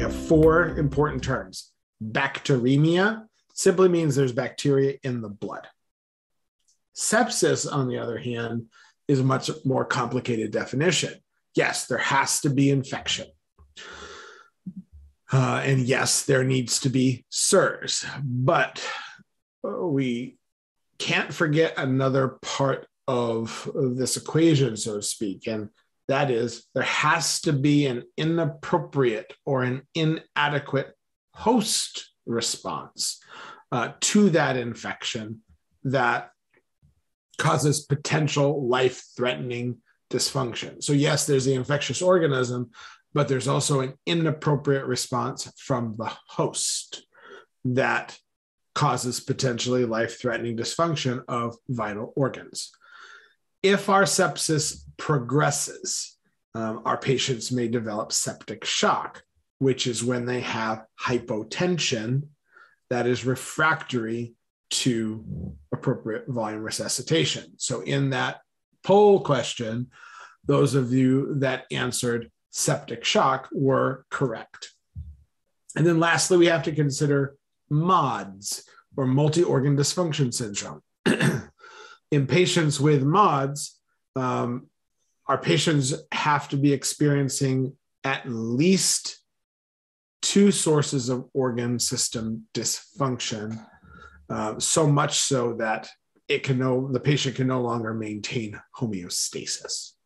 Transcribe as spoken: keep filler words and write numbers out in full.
have four important terms. Bacteremia simply means there's bacteria in the blood. Sepsis, on the other hand, is a much more complicated definition. Yes, there has to be infection. Uh, and yes, there needs to be S I R S, but we can't forget another part of this equation, so to speak, and that is there has to be an inappropriate or an inadequate host response uh, to that infection that causes potential life-threatening dysfunction. So yes, there's the infectious organism, but there's also an inappropriate response from the host that causes potentially life-threatening dysfunction of vital organs. If our sepsis progresses, um, our patients may develop septic shock, which is when they have hypotension that is refractory to appropriate volume resuscitation. So in that poll question, those of you that answered septic shock were correct. And then lastly, we have to consider M O D S, or multi-organ dysfunction syndrome. In patients with M O D S, um, our patients have to be experiencing at least two sources of organ system dysfunction, uh, so much so that it can no, the patient can no longer maintain homeostasis.